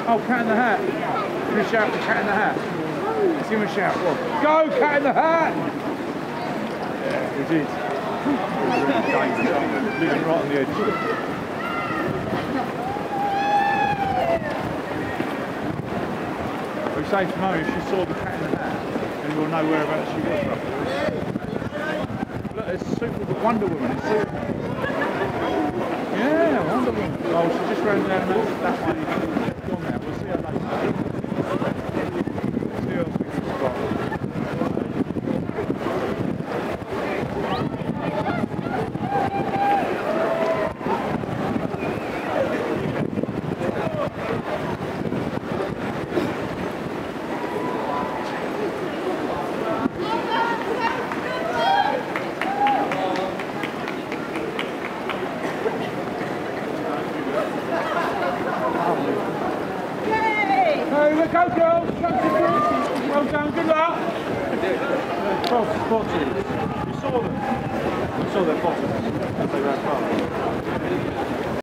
Oh, Cat in the Hat. Can you shout for Cat in the Hat? Let's give him a shout. Go, Cat in the Hat! Yeah, we did. Living right on the edge. We say to Mummy, she saw the Cat in the Hat, and we'll know whereabouts she was from. Look, it's super Wonder Woman. It's super. Yeah, Wonder Woman. Oh, she just ran down that way. Gone now. We'll see her later. See who else we can spot. Go, girls! Well done, good luck! Bottoms. You saw them? You saw their bottoms as they ran past.